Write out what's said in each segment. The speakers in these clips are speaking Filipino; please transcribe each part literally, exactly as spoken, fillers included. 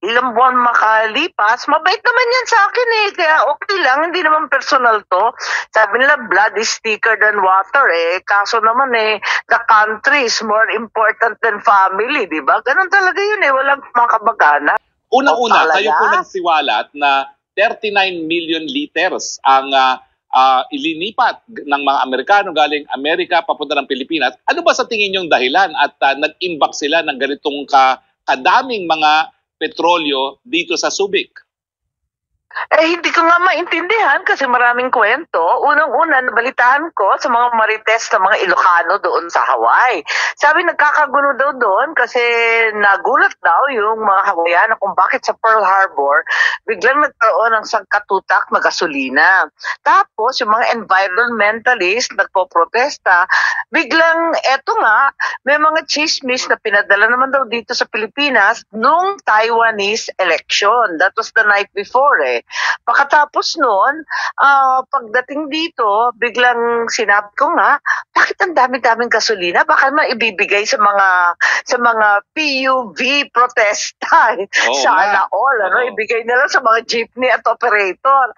ilang buwan makalipas, mabait naman yan sa akin eh. Kaya okay lang, hindi naman personal to. Sabi nila, blood is thicker than water eh. Kaso naman eh, the country is more important than family, di ba? Ganun talaga yun eh, walang makabagana. Unang-una, kayo po nagsiwalat na thirty-nine million liters ang uh, uh, ilinipat ng mga Amerikano galing Amerika papunta ng Pilipinas. Ano ba sa tingin yung dahilan at uh, nag-imbak sila ng ganitong ka kadaming mga petrolyo dito sa Subic? Eh, hindi ko nga maintindihan kasi maraming kwento. Unang-una, nabalitaan ko sa mga marites na mga Ilocano doon sa Hawaii. Sabi, nagkakagulo daw doon kasi nagulat daw yung mga Hawaiian kung bakit sa Pearl Harbor biglang nagkaroon ng sangkatutak na gasolina. Tapos, yung mga environmentalist nagpo-protesta, biglang, eto nga, may mga chismis na pinadala naman daw dito sa Pilipinas nung Taiwanese election. That was the night before eh. Pagkatapos noon, uh, pagdating dito, biglang sinabi ko nga, bakit ang dami-daming gasolina? Baka maibibigay sa mga sa mga P U V protesta. Oh, sana all, ano, oh. Ibigay nila sa mga jeepney at operator.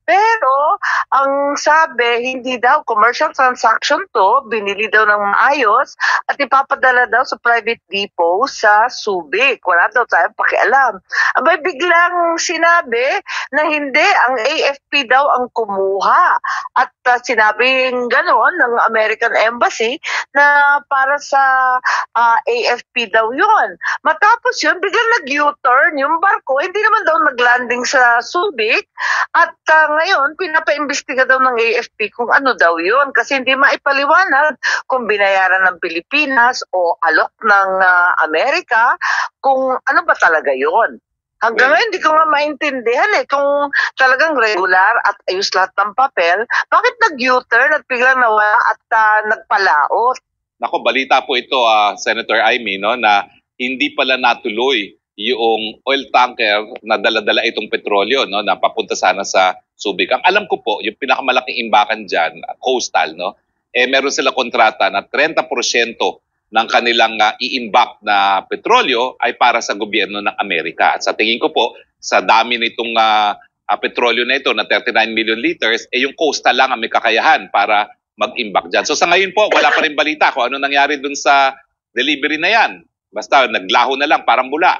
Pero, ang sabi, hindi daw commercial transaction to, binili daw ng maayos at ipapadala daw sa private depot sa Subic. Wala daw tayong pakialam. Abay, biglang sinabi na hindi, ang A F P daw ang kumuha. At uh, sinabing gano'n ng American Embassy na para sa uh, A F P daw yun. Matapos yun, biglang nag-U-turn yung barko. Hindi naman daw nag-landing sa Subic. At uh, ngayon, pinapaimbestiga daw ng A F P kung ano daw yun. Kasi hindi maipaliwanag kung binayaran ng Pilipinas o alok ng uh, Amerika kung ano ba talaga yun. Hanggang ngayon, hindi ko nga maintindihan eh. Kung talagang regular at ayos lahat ng papel, bakit nag-U-turn at biglang nawala at uh, nagpalaot? Nako, balita po ito, uh, Senator Amy, no, na hindi pala natuloy yung oil tanker na dala-dala itong petrolyo, no, na papunta sana sa Subic. Ang alam ko po, yung pinakamalaking imbakan dyan, coastal, no, eh meron sila kontrata na thirty percent ng kanilang uh, iimbak na petrolyo ay para sa gobyerno ng Amerika. At sa tingin ko po, sa dami nitong uh, uh, petrolyo na ito na thirty-nine million liters, eh yung coastal lang ang may kakayahan para mag-imbak dyan. So sa ngayon po, wala pa rin balita kung ano nangyari dun sa delivery na yan. Basta naglaho na lang, parang bula.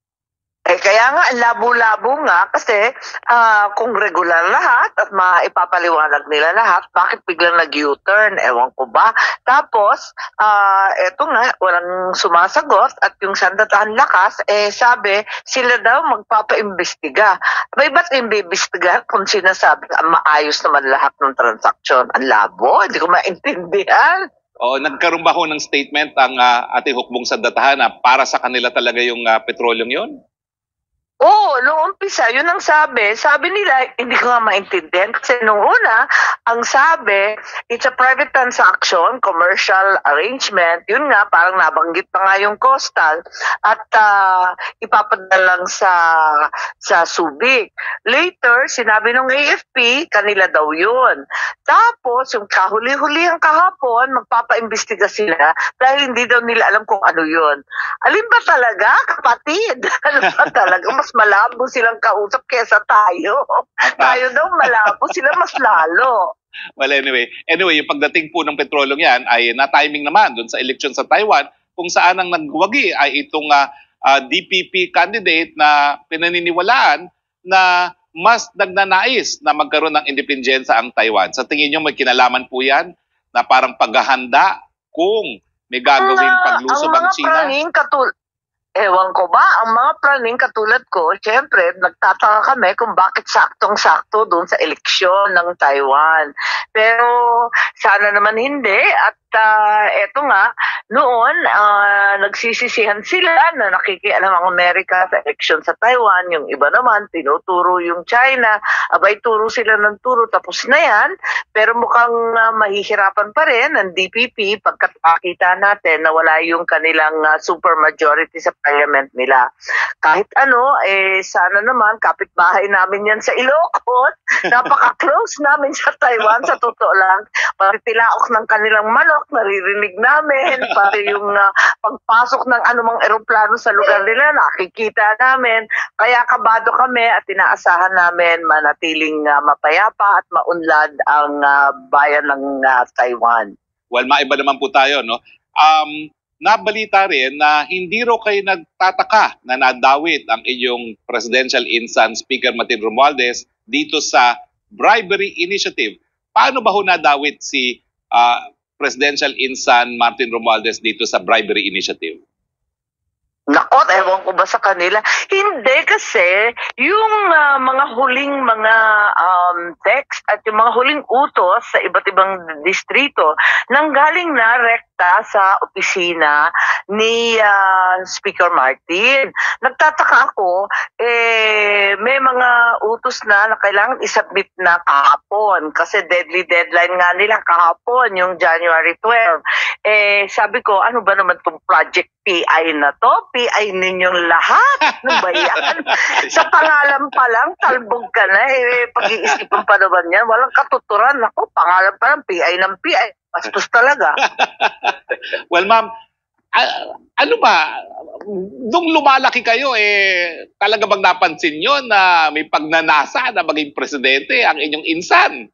Eh, kaya nga, labo-labo nga kasi uh, kung regular lahat at maipapaliwanag nila lahat, bakit biglang nag-U-turn? Ewan ko ba? Tapos, uh, eto nga, walang sumasagot at yung sandatahan lakas, eh sabi, sila daw magpapaimbestiga. May ba't imbibestiga kung sinasabi, maayos naman lahat ng transaksyon? Ang labo, hindi ko maintindihan. O, nagkaroon ba ho ng statement ang uh, ating hukbong sandatahan na para sa kanila talaga yung uh, petrolyong yun? Oo, noong umpisa, yun ang sabi. Sabi nila, hindi ko nga maintindihan. Kasi nung una, ang sabi, it's a private transaction, commercial arrangement. Yun nga, parang nabanggit pa nga yung coastal. At uh, ipapadala lang sa, sa Subic. Later, sinabi nung A F P, kanila daw yun. Tapos, yung kahuli-huli ang kahapon, magpapaimbestiga sila dahil hindi daw nila alam kung ano yun. Alin ba talaga, kapatid? Ano ba talaga? Mas malabo silang kausap kesa tayo. Tayo daw malabo, sila mas lalo. Well, anyway, anyway, yung pagdating po ng petrolyong yan ay na-timing naman doon sa eleksyon sa Taiwan kung saan ang nagwagi ay itong uh, uh, D P P candidate na pinaniniwalaan na mas nagnanais na magkaroon ng independensya ang Taiwan. Sa tingin nyo may kinalaman po yan na parang paghahanda kung may gagawing paglusob ang China? Ang mga katul Ewan ko ba, ang mga praning katulad ko, siyempre, nagtataka kami kung bakit saktong-sakto doon sa eleksyon ng Taiwan. Pero sana naman hindi at uh, eto nga, noon uh, nagsisisihan sila na nakikialam ang Amerika sa eleksyon sa Taiwan. Yung iba naman, tinuturo yung China. Abay, turo sila ng turo, tapos na yan. Pero mukhang uh, mahihirapan pa rin ang D P P pagkat makita natin na wala yung kanilang uh, supermajority sa parliament nila. Kahit ano, eh sana naman, kapitbahay namin yan sa Ilocos. Napaka-close namin sa Taiwan, sa totoo lang. Pati tilaok ng kanilang manok, naririnig namin. Pati yung uh, pagpasok ng anumang eroplano sa lugar nila, nakikita namin. Kaya kabado kami at inaasahan namin manatiling uh, mapayapa at maunlad ang uh, bayan ng uh, Taiwan. Well, maiba naman po tayo, no? Um, nabalita rin na hindi raw kayo nagtataka na nadawit ang inyong presidential insan, Speaker Martin Romualdez, dito sa bribery initiative. Paano ba ho nadawit si uh, presidential insan Martin Romualdez dito sa bribery initiative? Nako, ewan ko ba sa kanila? Hindi kasi yung uh, mga huling mga um, text at yung mga huling utos sa iba't ibang distrito nanggaling na rekta sa opisina ni uh, Speaker Martin. Nagtataka ako, eh, may mga utos na na kailangan isubmit na kahapon kasi deadly deadline nga nila kahapon, yung January twelfth. Eh, sabi ko, ano ba naman itong project P I na to? P I ninyong lahat. Ano ba yan? Sa pangalan pa lang, talbog ka na. Eh, pag-iisipan pa naman yan. Walang katuturan. Ako, pangalan pa lang, P I ng P I. Bastos talaga. Well, ma'am, uh, ano ba? Nung lumalaki kayo, eh, talaga bang napansin nyo na may pagnanasa na maging presidente ang inyong insan?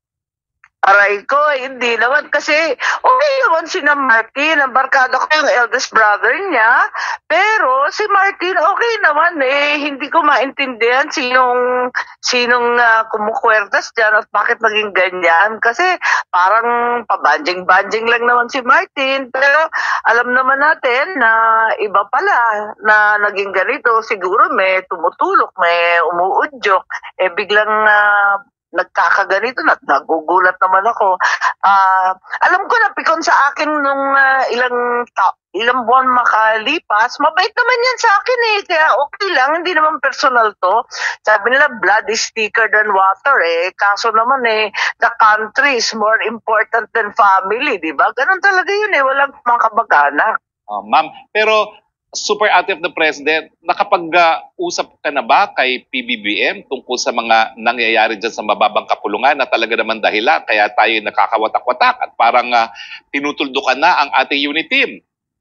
Aray ko, hindi naman kasi okay naman si na Martin, ang barkada ko yung eldest brother niya, pero si Martin okay naman eh, hindi ko maintindihan sinong, sinong uh, kumukwertas dyan at bakit naging ganyan, kasi parang pabanjing-banjing lang naman si Martin, pero alam naman natin na iba pala na naging ganito, siguro may tumutulok, may umuudyok, eh biglang uh, nagkakaganito na nagugulat naman ako. Uh, alam ko na pikon sa akin nung uh, ilang ta- ilang buwan makalipas, mabait naman yan sa akin eh. Kaya okay lang, hindi naman personal to. Sabi nila, blood is thicker than water eh. Kaso naman eh, the country is more important than family, di ba? Ganun talaga yun eh, walang mga kabag-anak. Uh, ma'am, pero super ate of the president, nakapag-usap ka na ba kay P B B M tungkol sa mga nangyayari dyan sa mababang kapulungan na talaga naman dahilan kaya tayo nakakawatak-watak at parang uh, tinutuldukan na ang ating unit team?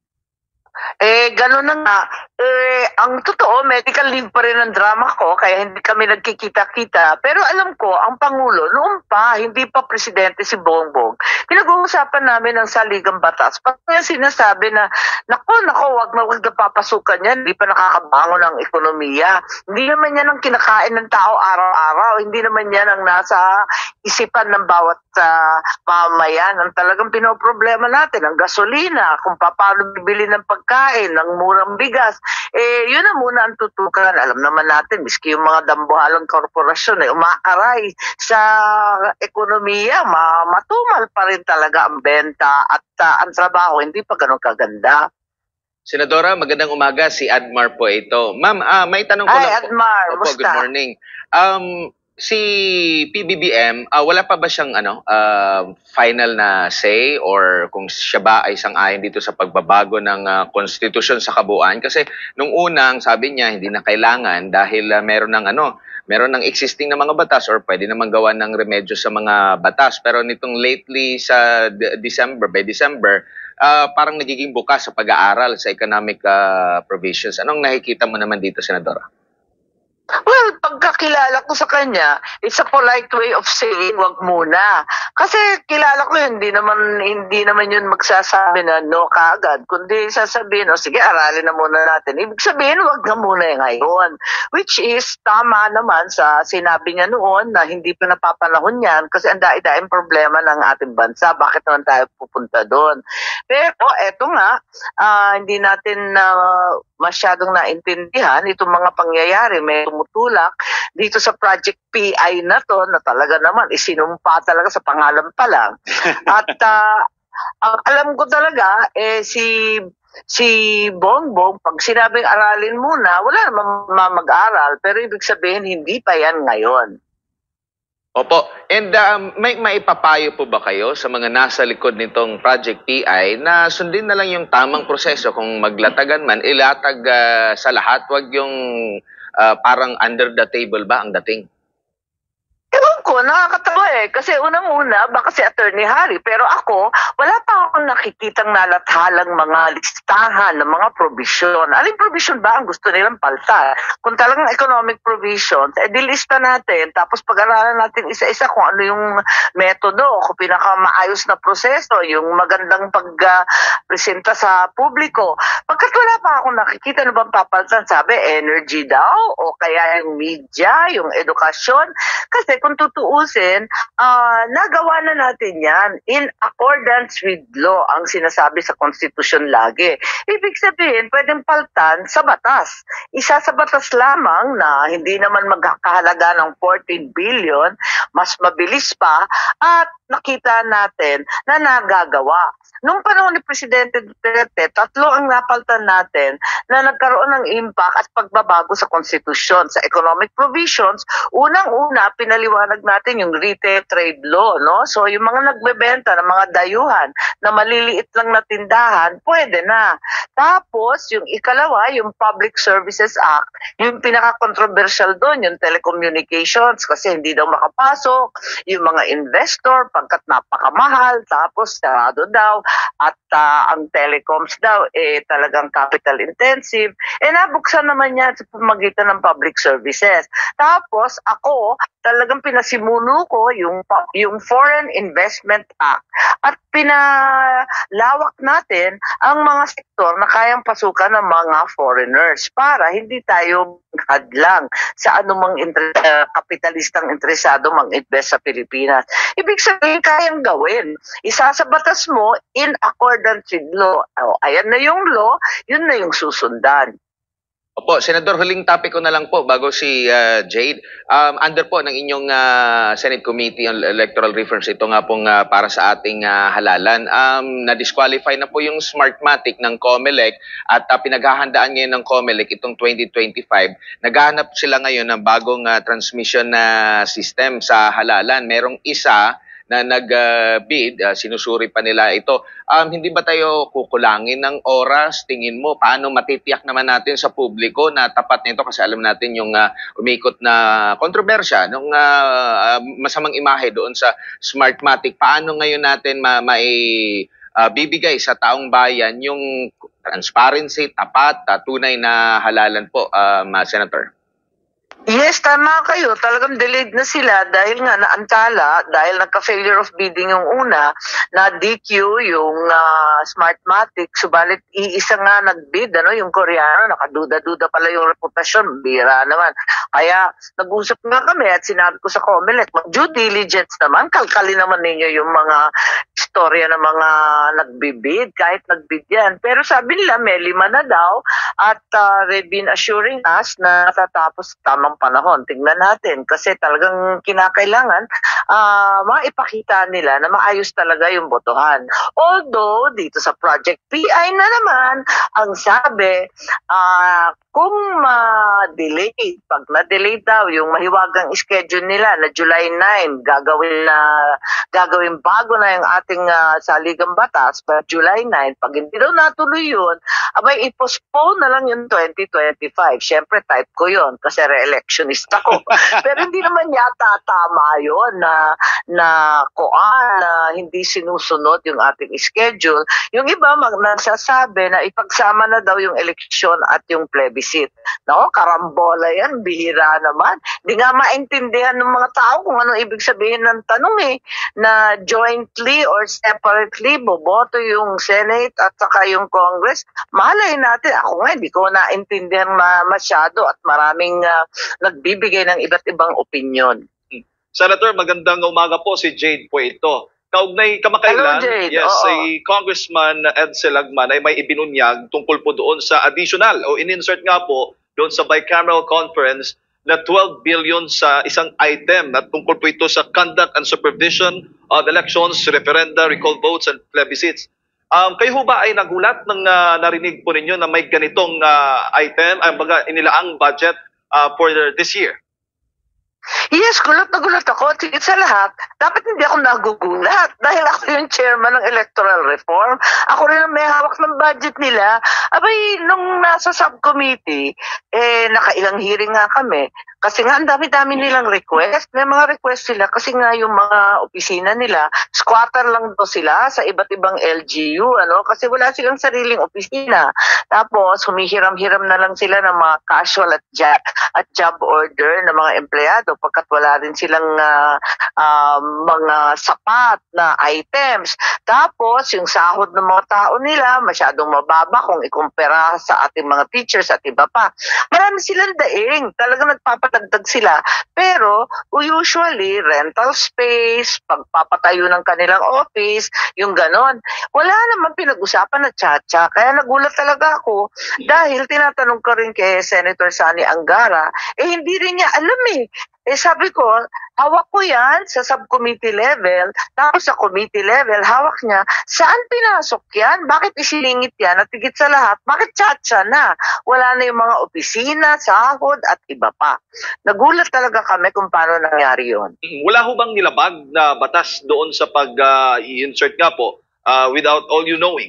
Eh, gano'n na nga. Eh, ang totoo, medical leave pa rin ang drama ko, kaya hindi kami nagkikita-kita. Pero alam ko, ang Pangulo, noon pa, hindi pa presidente si Bongbong, pinag-uusapan namin ang saligang batas. Pag sinasabi na, nako, nako, wag na wag na papasukan yan, hindi pa nakakabangon ang ekonomiya. Hindi naman yan ang kinakain ng tao araw-araw. Hindi naman yan ang nasa isipan ng bawat uh, mamayan. Ang talagang pinoproblema natin, ang gasolina, kung paano bibili ng pagkain, ng murang bigas, eh, yun na muna ang tutukan. Alam naman natin, miski yung mga dambuhalang korporasyon, eh, umaaray sa ekonomiya, ma matumal pa rin talaga ang benta at uh, ang trabaho, hindi pa ganun kaganda. Senadora, magandang umaga. Si Admar po ito. Ma'am, ah, may tanong ko Hi, lang po. Admar. Opo, good morning. Um, si P B B M, uh, wala pa ba siyang ano, uh, final na say or kung siya ba ay sang-ayon dito sa pagbabago ng uh, konstitusyon sa kabuuan? Kasi nung unang sabi niya hindi na kailangan dahil uh, meron ng ano, meron ng existing na mga batas or pwede naman gawa ng remedyo sa mga batas. Pero nitong lately sa de- December, by December, uh, parang nagiging bukas sa pag-aaral sa economic uh, provisions. Anong nakikita mo naman dito, Senadora? Well, pagkakilala ko sa kanya, it's a polite way of saying wag muna. Kasi kilala ko yun, hindi naman, hindi naman yun magsasabi na no kaagad, kundi sasabihin, o sige, aralin na muna natin. Ibig sabihin, wag na muna ngayon. Which is, tama naman sa sinabi niya noon na hindi pa napapanahon yan kasi ang daig-daing problema ng ating bansa. Bakit naman tayo pupunta doon? Pero eto nga, uh, hindi natin uh, masyadong naintindihan itong mga pangyayari. May tumutulak dito sa Project P I na to na talaga naman isinumpa talaga sa pangalan pa lang. At uh, ang alam ko talaga eh si si Bongbong pag sinabing aralin muna, wala namang mag-aral pero ibig sabihin hindi pa yan ngayon. Opo. And um, may maipapayo po ba kayo sa mga nasa likod nitong Project P I na sundin na lang yung tamang proseso kung maglatagan man, ilatag uh, sa lahat, wag yung uh, parang under the table ba ang dating? Ewan ko, nakakatawa eh. Kasi unang-una, baka si Attorney Harry. Pero ako, wala pa akong nakikitang nalathalang mga listahan ng mga provision. Aling provision ba ang gusto nilang palta? Kung talagang economic provisions, eh dilista natin. Tapos pag-aralan natin isa-isa kung ano yung metodo, kung pinakamaayos na proseso, yung magandang pag-presenta sa publiko. Pagkat wala pa akong nakikita na bang papaltan, sabi, energy daw, o kaya yung media, yung edukasyon. Kasi kung tutuusin, uh, nagawa na natin yan in accordance with law, ang sinasabi sa konstitusyon lagi. Ibig sabihin, pwedeng paltan sa batas. Isa sa batas lamang na hindi naman magkakahalaga ng fourteen billion, mas mabilis pa, at nakita natin na nagagawa. Nung panahon ni Presidente Duterte, tatlo ang napaltan natin na nagkaroon ng impact at pagbabago sa konstitusyon. Sa economic provisions, unang-una, pinaliwanag natin yung retail trade law. No? So yung mga nagbebenta ng mga dayuhan na maliliit lang na tindahan, pwede na. Tapos yung ikalawa, yung Public Services Act, yung pinaka-controversial doon, yung telecommunications, kasi hindi daw makapasok, yung mga investor, pagkat napakamahal, tapos sarado daw, at uh, ang telecoms daw eh talagang capital intensive, eh nabuksan naman yan sa pamagitan ng public services. Tapos ako talagang pinasimuno ko yung yung Foreign Investment Act at pinalawak natin ang mga sektor na kayang pasukan ng mga foreigners para hindi tayo hadlang sa anumang inter- uh, kapitalistang interesado mang-invest sa Pilipinas. Ibig sabihin, kayang gawin. Isa sa batas mo in accordance with law. O, ayan na yung law, yun na yung susundan. Opo, Senador, huling topic ko na lang po bago si uh, Jade. Um, under po ng inyong uh, Senate Committee on Electoral Reforms, ito nga pong uh, para sa ating uh, halalan. Um, na-disqualify na po yung Smartmatic ng COMELEC at uh, pinaghahandaan ngayon ng COMELEC itong twenty twenty-five. Naghahanap sila ngayon ng bagong uh, transmission na uh, system sa halalan. Merong isa na nag-bid, uh, sinusuri pa nila ito. Um, hindi ba tayo kukulangin ng oras? Tingin mo, paano matitiyak naman natin sa publiko na tapat nito? Kasi alam natin yung uh, umikot na kontrobersya, nung uh, uh, masamang imahe doon sa Smartmatic. Paano ngayon natin ma mai uh, bibigay sa taong bayan yung transparency, tapat, uh, tunay na halalan po, um, uh, Senator? Yes, tama kayo. Talagang delayed na sila dahil nga naantala, dahil nagka-failure of bidding yung una, na D Q yung uh, Smartmatic, subalit iisa nga nag-bid, ano, yung Koreano, nakaduda-duda pala yung reputasyon, bira naman. Kaya nag-usap nga kami at sinabi ko sa COMELEC, mag-due diligence naman, kalkalin naman ninyo yung mga istorya ng mga nagbibid, kahit nagbid yan. Pero sabi nila, may lima na daw at uh, they've been assuring us na tatapos tamang panahon. Tingnan natin kasi talagang kinakailangan uh, maipakita nila na maayos talaga yung botohan. Although, dito sa Project P I na naman, ang sabi, uh, kung ma-delay, pag na-delay daw yung mahiwagang schedule nila na July ninth, gagawin na gagawin bago na yung ating uh, saligang batas, but July ninth, pag hindi daw natuloy yun, abay, i-postpone na lang yung twenty twenty-five. Siyempre, type ko yun kasi re-electionist ako. Pero hindi naman yata tama yun na, na kuan, na hindi sinusunod yung ating schedule. Yung iba, mag nagsasabi na ipagsama na daw yung eleksyon at yung plebiscite. No, karambola yan, bihira naman. Hindi nga maintindihan ng mga tao kung anong ibig sabihin ng tanong eh, na jointly or separately boboto yung Senate at saka yung Congress. Malay natin, ako nga hindi ko naintindihan ma masyado at maraming uh, nagbibigay ng iba't ibang opinion. Senator, magandang umaga po, si Jade po ito. Kaugnay kamakailan, Hello, Jade. yes, Oo. si Congressman Ed Selagman ay may ibinunyag tungkol po doon sa additional o in-insert nga po doon sa bicameral conference na twelve billion sa isang item at tungkol po ito sa conduct and supervision of elections, referenda, recall votes, and plebiscites. Um, kayo ho ba ay nagulat nang uh, narinig po ninyo na may ganitong uh, item, ay baga inilaang budget uh, for this year? Yes, gulat na gulat ako. Tigit sa lahat, dapat hindi ako nagugulat dahil ako yung chairman ng electoral reform. Ako rin ang may hawak ng budget nila. Abay, nung nasa subcommittee, eh, nakailang hearing nga kami. Kasi nga, ang dami-dami nilang request. May mga request sila kasi nga yung mga opisina nila, squatter lang to sila sa iba't ibang L G U, ano? Kasi wala silang sariling opisina. Tapos, humihiram-hiram na lang sila ng mga casual at job, at job order ng mga empleyado pagkat wala rin silang uh, uh, mga sapat na items. Tapos, yung sahod ng mga tao nila, masyadong mababa kung ikumpara sa ating mga teachers at iba pa. Marami silang daing. Talagang nagpapatagdag sila. Pero, usually, rental space, pagpapatayo ng kanilang office, yung ganon. Wala naman pinag-usapan na tsa-tsa. Kaya nagulat talaga ako dahil tinatanong ko rin kay Senator Sani Angara, eh hindi rin niya alam eh. Eh sabi ko, hawak ko yan sa subcommittee level, tapos sa committee level, hawak niya, saan pinasok yan? Bakit isiningit yan? At higit sa lahat, bakit tsa-tsa na? Wala na yung mga opisina, sahod, at iba pa. Nagulat talaga kami kung paano nangyari yon. Wala ho bang nilabag na batas doon sa pag-i-insert nga po uh, without all you knowing?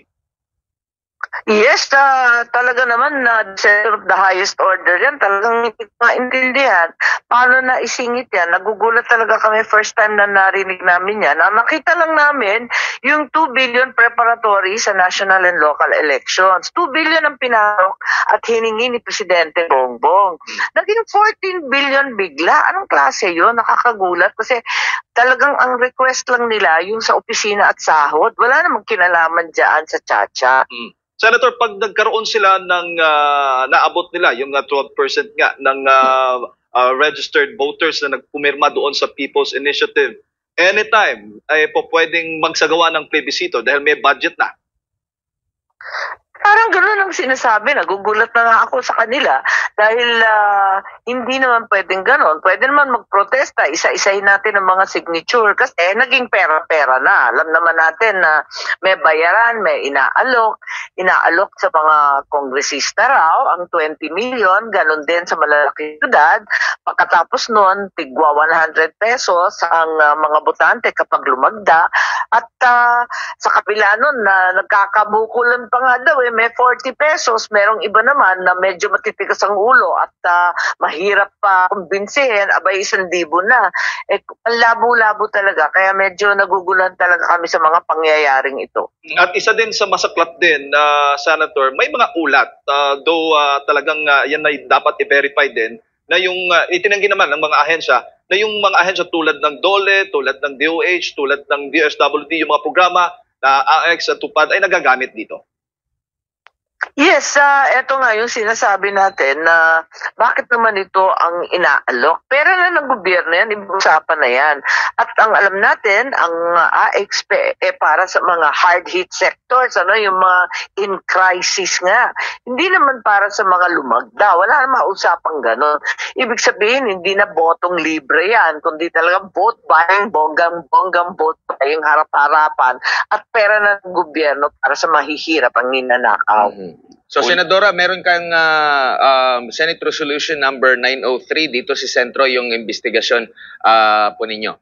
Yes, uh, talaga naman na uh, center of the highest order yan. Talagang hindi ko maintindihan paano na isingit yan. Nagugulat talaga kami first time na narinig namin yan. Ang nakita lang namin yung two billion preparatory sa national and local elections. two billion ang pinarok at hiningi ni Presidente Bongbong. Naging fourteen billion bigla. Anong klase yun? Nakakagulat kasi talagang ang request lang nila yung sa opisina at sahod. Wala namang kinalaman dyan sa tsa-tsa. Hmm. Senator, pag nagkaroon sila ng uh, naabot nila, yung uh, twelve percent nga ng uh, uh, registered voters na nagpumirma doon sa People's Initiative, anytime ay po pwedeng magsagawa ng plebisito dahil may budget na. Parang gano'n ang sinasabi. Nagugulat na nga ako sa kanila dahil uh, hindi naman pwedeng gano'n. Pwede naman magprotesta, isa-isahin natin ang mga signature kasi eh, naging pera-pera na. Alam naman natin na may bayaran, may inaalok. Inaalok sa mga kongresista raw ang twenty million, gano'n din sa malalaking syudad. Pagkatapos nun, tigwa one hundred pesos ang uh, mga botante kapag lumagda. At uh, sa kabila nun, na nagkakabukulan pa nga daw, eh, may forty pesos, merong iba naman na medyo matitigas ang ulo at uh, mahirap pa kumbinsihin, abay isang libo na. Eh, labo-labo talaga, kaya medyo nagugulan talaga kami sa mga pangyayaring ito. At isa din sa masaklat din, uh, Senator, may mga ulat, uh, though uh, talagang uh, yan ay dapat i-verify din, na yung uh, itinanggi naman ng mga ahensya, na yung mga ahensya tulad ng DOLE, tulad ng D O H, tulad ng D S W D, yung mga programa na A X at TUPAD ay nagagamit dito. Yes, uh, eto nga yung sinasabi natin na bakit naman ito ang inaalok. Pera na ng gobyerno yan, ibusapan na yan. At ang alam natin, ang A X P eh, para sa mga hard-hit sectors, ano, yung mga in crisis nga. Hindi naman para sa mga lumagda. Wala naman usapang gano'n. Ibig sabihin, hindi na botong libre yan, kundi talagang vote buying, bonggang-bonggang vote buying, harap-harapan, at pera na ng gobyerno para sa mahihirap ang ninanakaw. Mm-hmm. So, Senadora, meron kang uh, um, Senate Resolution number nine oh three dito si Sentro yung investigasyon uh, po ninyo.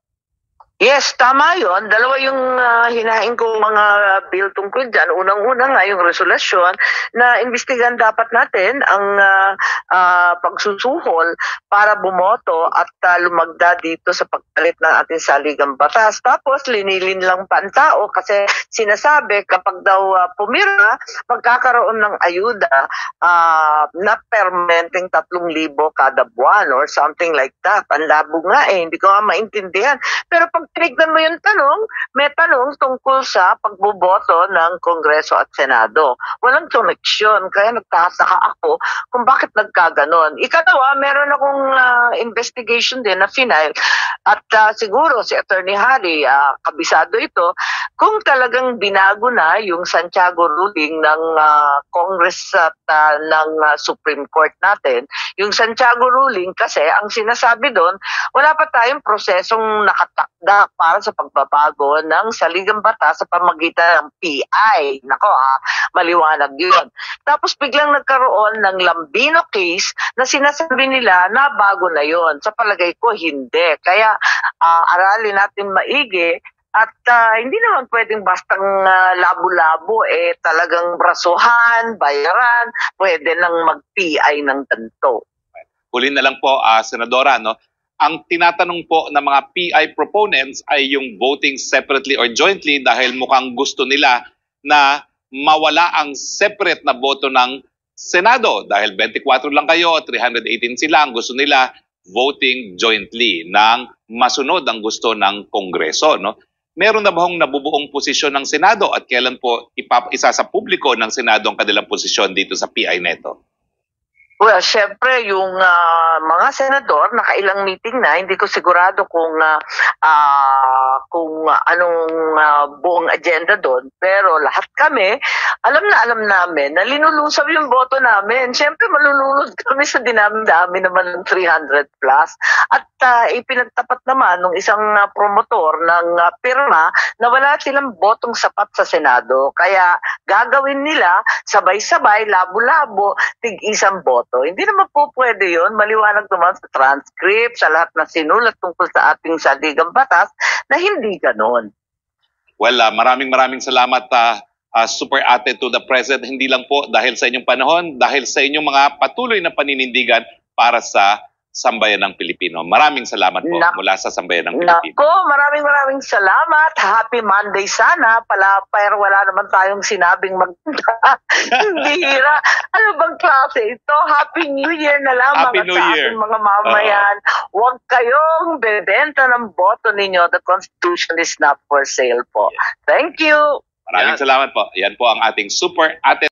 Yes, tama yun. Dalawa yung uh, hinaing kong mga bill tungkol dyan. Unang-una nga yung resolusyon na imbestigan dapat natin ang uh, uh, pagsusuhol para bumoto at uh, lumagda dito sa pagpalit ng ating saligang batas. Tapos linilin lang pa ang tao kasi sinasabi kapag daw uh, pumirma, magkakaroon ng ayuda uh, na permanenteng tatlong libo kada buwan or something like that. Ang labo nga eh, hindi ko nga maintindihan. Pero pag tinignan mo yung tanong, may tanong tungkol sa pagboboto ng Kongreso at Senado. Walang koneksyon, kaya nagtataka ako kung bakit nagkaganon. Ikalawa, meron akong uh, investigation din na final at uh, siguro si Attorney Harry, uh, kabisado ito, kung talagang binago na yung Santiago ruling ng uh, Congress at uh, ng uh, Supreme Court natin, yung Santiago ruling kasi ang sinasabi doon, wala pa tayong prosesong nakatakda para sa pagbabago ng saligang batas sa pamagitan ng P I. Nako ha, maliwanag yun. Tapos biglang nagkaroon ng Lambino case na sinasabi nila na bago na yun. Sa palagay ko, hindi. Kaya uh, aralin natin maigi at uh, hindi naman pwedeng bastang uh, labo-labo, eh talagang brasuhan, bayaran, pwede nang mag-P I ng ganito. huli na lang po, ah, Senadora, no? Ang tinatanong po ng mga P I proponents ay yung voting separately or jointly dahil mukhang gusto nila na mawala ang separate na boto ng Senado. Dahil twenty-four lang kayo, three hundred eighteen sila, ang gusto nila voting jointly ng masunod ang gusto ng Kongreso. No? Meron na ba hong nabubuong posisyon ng Senado at kailan po ipap isa sa publiko ng Senado ang kanilang posisyon dito sa P I neto? Well, syempre, yung ah, mga senador, nakailang meeting na, hindi ko sigurado kung ah, ah, kung anong ah, buong agenda doon. Pero lahat kami, alam na alam namin na linulusaw yung boto namin. Syempre, malulunod kami sa dinami-dami naman ng three hundred plus. At ah, ipinagtapat naman ng isang ah, promotor ng ah, pirma na wala silang botong sapat sa Senado. Kaya gagawin nila sabay-sabay, labo-labo, tig-isang boto. Hindi naman po pwede yun. Maliwanag naman sa transcript, sa lahat na sinulat tungkol sa ating saligang batas, na hindi ganon. Well, ah, maraming maraming salamat, ah, ah, Super Ate to the President. Hindi lang po dahil sa inyong panahon, dahil sa inyong mga patuloy na paninindigan para sa Sambayan ng Pilipino. Maraming salamat po Nak- mula sa Sambayan ng Pilipino. Nako, maraming maraming salamat. Happy Monday sana. Pala, pero wala naman tayong sinabing maganda. Bihira. Ano bang klase ito? Happy New Year na lang Happy mga New sa Year. ating mga mamayan. Huwag kayong bebenta ng boto ninyo. The Constitution is not for sale po. Thank you. Maraming Yan. salamat po. Yan po ang ating Super Ate